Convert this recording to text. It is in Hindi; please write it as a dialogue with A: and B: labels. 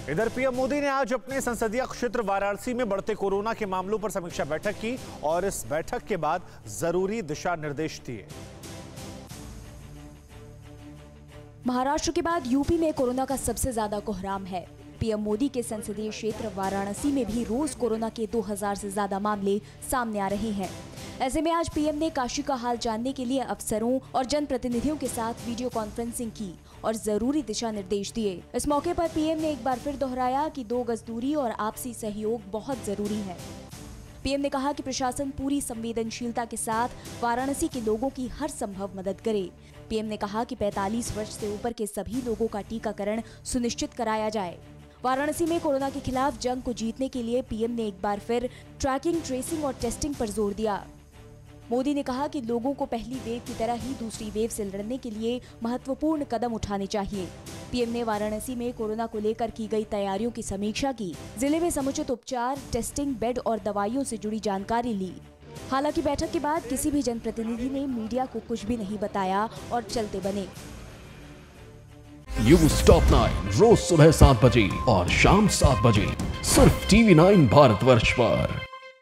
A: इधर पीएम मोदी ने आज अपने संसदीय क्षेत्र वाराणसी में बढ़ते कोरोना के मामलों पर समीक्षा बैठक की और इस बैठक के बाद जरूरी दिशा निर्देश दिए।
B: महाराष्ट्र के बाद यूपी में कोरोना का सबसे ज्यादा कोहराम है। पीएम मोदी के संसदीय क्षेत्र वाराणसी में भी रोज कोरोना के 2000 से ज्यादा मामले सामने आ रहे हैं। ऐसे में आज पीएम ने काशी का हाल जानने के लिए अफसरों और जनप्रतिनिधियों के साथ वीडियो कॉन्फ्रेंसिंग की और जरूरी दिशा निर्देश दिए। इस मौके पर पीएम ने एक बार फिर दोहराया कि 2 गज दूरी और आपसी सहयोग बहुत जरूरी है। पीएम ने कहा कि प्रशासन पूरी संवेदनशीलता के साथ वाराणसी के लोगों की हर संभव मदद करे। पीएम ने कहा कि 45 वर्ष से ऊपर के सभी लोगों का टीकाकरण सुनिश्चित कराया जाए। वाराणसी में कोरोना के खिलाफ जंग को जीतने के लिए पीएम ने एक बार फिर ट्रैकिंग, ट्रेसिंग और टेस्टिंग पर जोर दिया। मोदी ने कहा कि लोगों को पहली वेव की तरह ही दूसरी वेव से लड़ने के लिए महत्वपूर्ण कदम उठाने चाहिए। पीएम ने वाराणसी में कोरोना को लेकर की गई तैयारियों की समीक्षा की। जिले में समुचित उपचार, टेस्टिंग, बेड और दवाइयों से जुड़ी जानकारी ली। हालांकि बैठक के बाद किसी भी जनप्रतिनिधि ने मीडिया को कुछ भी नहीं बताया और चलते बने।
C: न्यूज़ टॉप 9 रोज सुबह 7 बजे और शाम 7 बजे सिर्फ TV9 भारतवर्ष पर।